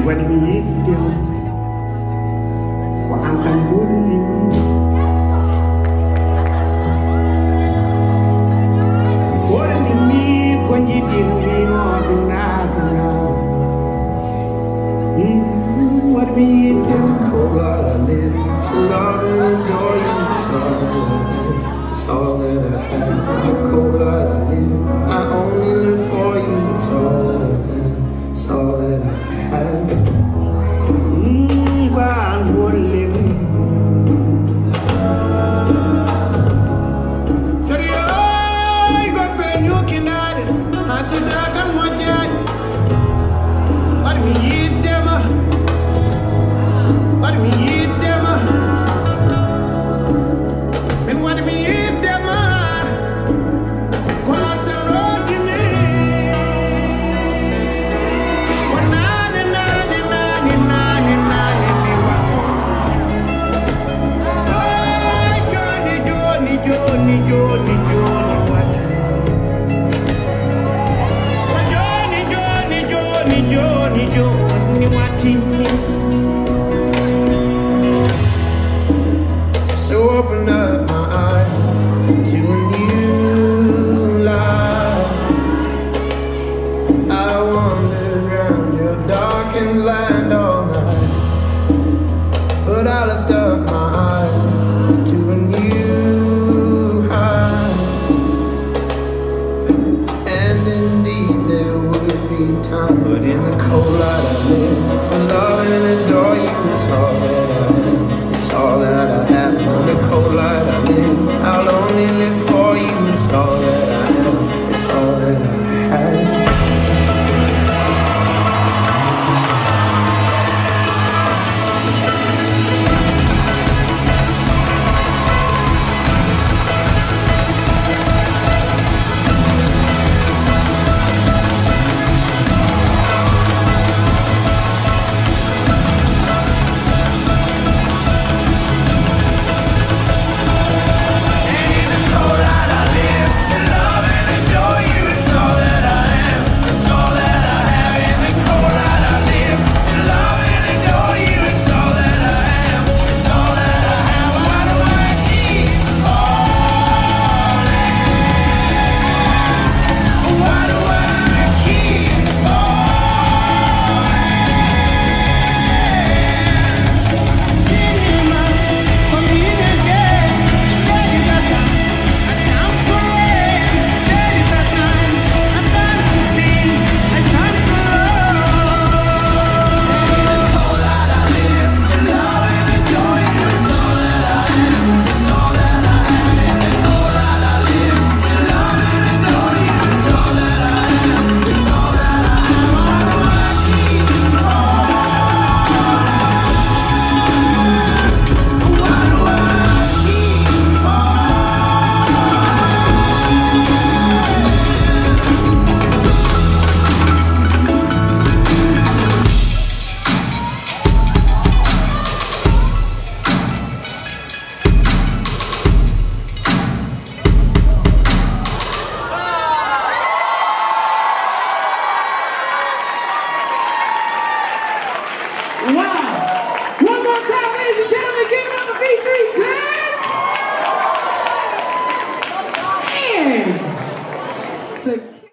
When we eat them, what I'm willing. Holding me, when you did me all the night. What we eat them, cold light I live to love and adore you. It's all that I have. In the cold light I live, I only live for you. It's all that I have. It's all that I have. I'm living. I said, I can watch it. What me eat them? What me eat them? And what me eat them? Come on, tell me. So open up my eyes to a new life. I wandered around your darkened land all night, but I lift up my eyes to a new high. And indeed there would be time, but in the cold light I live to love and adore you. It's all that I am, it's all that I have. In the cold light I live, I'll only live for you. It's all that